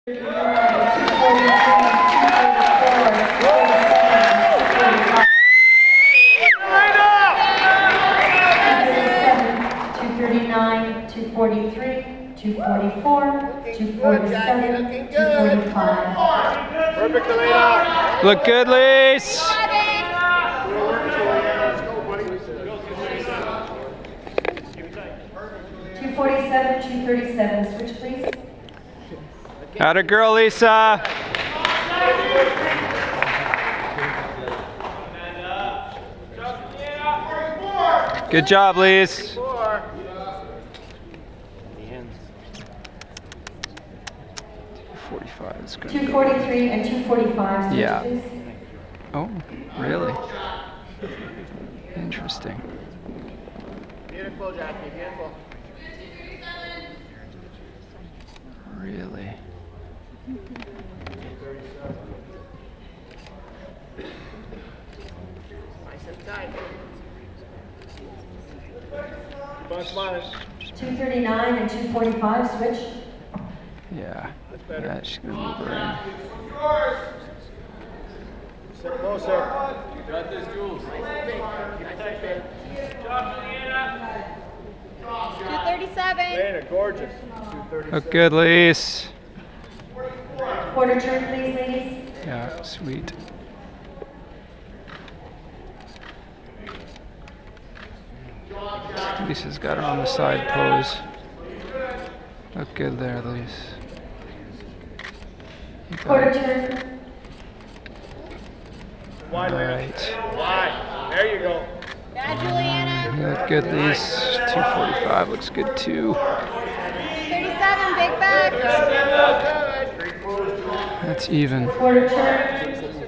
239, 243, 244, 247, 245. Perfect, Elena. Look good, Lise. 247, 237. Switch, please. Atta girl, Lisa. Good job, Lise. 245 is good. 243 and 245. Switch, Yeah. please. Oh, really? Interesting. Beautiful, Jackie, beautiful. Really? Nice and tight. Keep on smiling. 239 and 245. Switch. Yeah. Yeah, she's gonna move her in. Sit closer. You got this, Jules. Keep it tight, babe. 237. Elena, gorgeous. 237. Look good, Lise. Quarter turn, please, ladies. Yeah, sweet. Lisa's got her on the side pose. Look good there, Lise. You got Quarter it. turn. Wide, All Elena. right. Wide. There you go. Bad, Juliana. You look good, Lise. 245 looks good too. 37, big back. That's even. Quarter turn.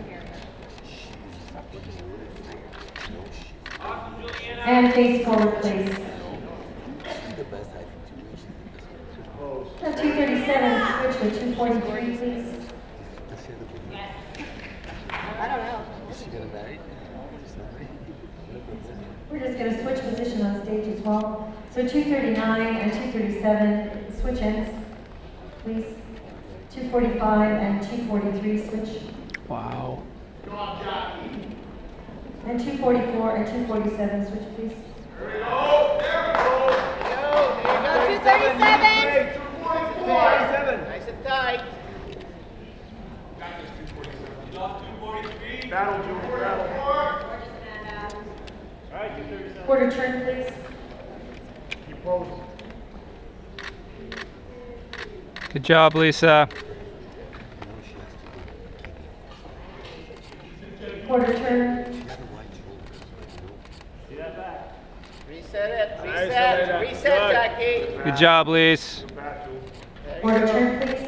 And face forward, please. Now 237, switch with 243, please. I don't know. We're just going to switch position on stage as well. So 239 and 237, switch ends, please. 245 and 243, switch. Wow. And 244 and 247, switch, please. 237. 247. Nice and tight. Battle, Jules, battle. Quarter turn, please. Keep posing. Good job, Lisa. Quarter turn. Reset it. Nice, Reset. Elena. Reset, Good. Jackie. Good job, Lise. Quarter turn, please.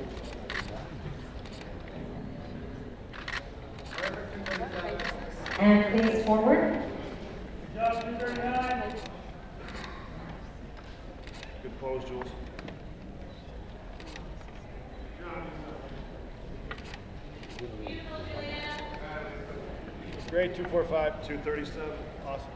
And face forward. Good pose, Jules. Great, 245, 237. Awesome.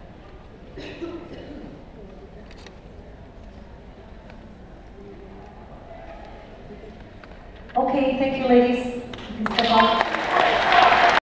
Okay, thank you, ladies. You can step off.